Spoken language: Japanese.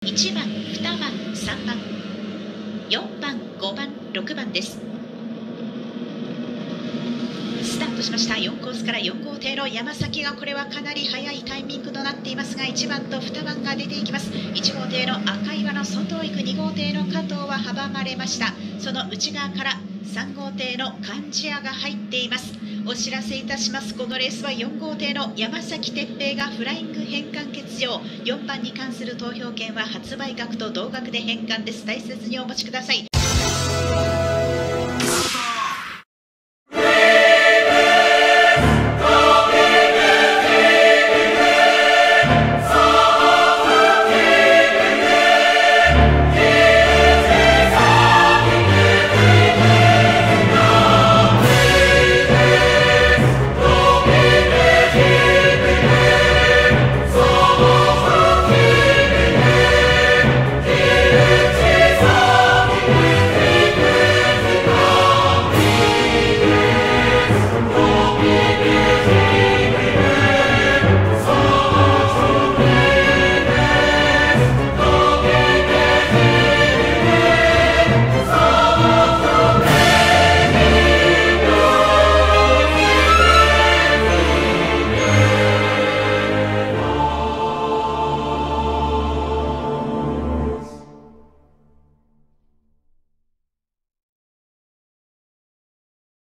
1番、2番、3番、4番、5番、6番です。スタートしました。4コースから4号艇の山崎が、これはかなり早いタイミングとなっていますが、1番と2番が出ていきます。1号艇の赤岩の外を行く2号艇の加藤は阻まれました。その内側から3号艇の貫地谷が入っています。お知らせいたします。このレースは4号艇の山崎哲平がフライング返還欠場。4番に関する投票権は発売額と同額で返還です。大切にお持ちください。